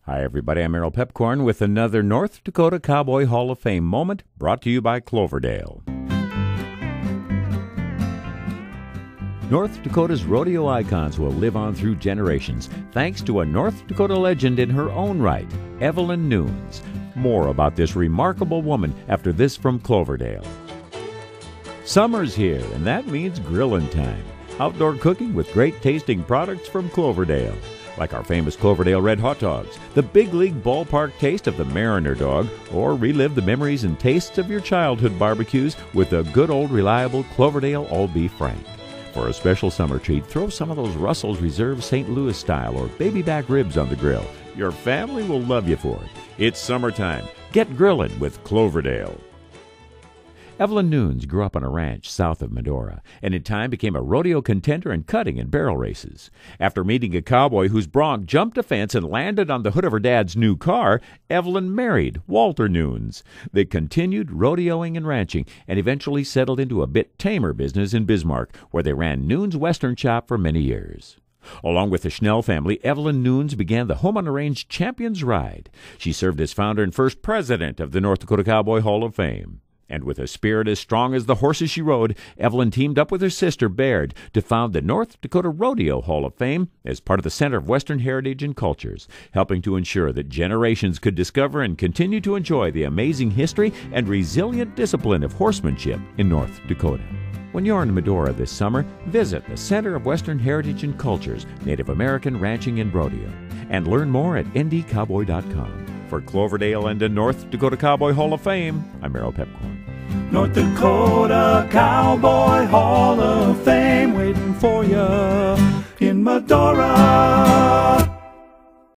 Hi, everybody. I'm Errol Pepcorn with another North Dakota Cowboy Hall of Fame moment brought to you by Cloverdale. North Dakota's rodeo icons will live on through generations thanks to a North Dakota legend in her own right, Evelyn Nunes. More about this remarkable woman after this from Cloverdale. Summer's here, and that means grilling time. Outdoor cooking with great tasting products from Cloverdale, like our famous Cloverdale Red Hot Dogs, the big league ballpark taste of the Mariner dog, or relive the memories and tastes of your childhood barbecues with the good old reliable Cloverdale all-beef frank. For a special summer treat, throw some of those Russell's Reserve St. Louis style or baby back ribs on the grill. Your family will love you for it. It's summertime. Get grilling with Cloverdale. Evelyn Nunes grew up on a ranch south of Medora, and in time became a rodeo contender in cutting and barrel races. After meeting a cowboy whose bronc jumped a fence and landed on the hood of her dad's new car, Evelyn married Walter Nunes. They continued rodeoing and ranching, and eventually settled into a bit tamer business in Bismarck, where they ran Nunes Western Shop for many years. Along with the Schnell family, Evelyn Nunes began the Home on the Range Champions Ride. She served as founder and first president of the North Dakota Cowboy Hall of Fame. And with a spirit as strong as the horses she rode, Evelyn teamed up with her sister, Baird, to found the North Dakota Rodeo Hall of Fame as part of the Center of Western Heritage and Cultures, helping to ensure that generations could discover and continue to enjoy the amazing history and resilient discipline of horsemanship in North Dakota. When you're in Medora this summer, visit the Center of Western Heritage and Cultures, Native American Ranching and Rodeo, and learn more at ndcowboy.com. For Cloverdale and the North Dakota Cowboy Hall of Fame, I'm Errol Pepcorn. North Dakota Cowboy Hall of Fame waiting for you in Medora.